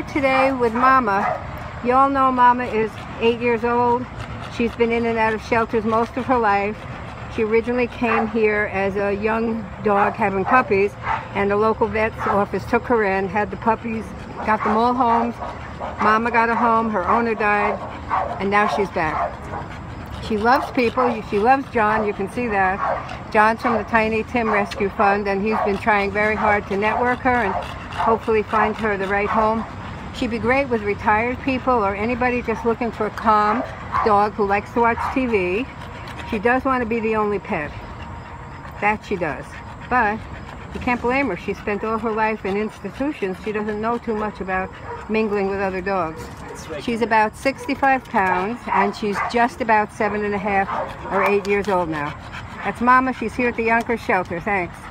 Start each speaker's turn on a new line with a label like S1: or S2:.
S1: here today with Mama. You all know Mama is 8 years old. She's been in and out of shelters most of her life. She originally came here as a young dog having puppies, and the local vet's office took her in, had the puppies, got them all homes. Mama got a home, her owner died, and now she's back. She loves people. She loves John. You can see that. John's from the Tiny Tim Rescue Fund, and he's been trying very hard to network her and hopefully find her the right home. She'd be great with retired people or anybody just looking for a calm dog who likes to watch TV. She does want to be the only pet. That she does. But you can't blame her. She spent all her life in institutions. She doesn't know too much about mingling with other dogs. She's about 65 pounds, and she's just about 7.5 or 8 years old now. That's Mama. She's here at the Yonkers shelter. Thanks.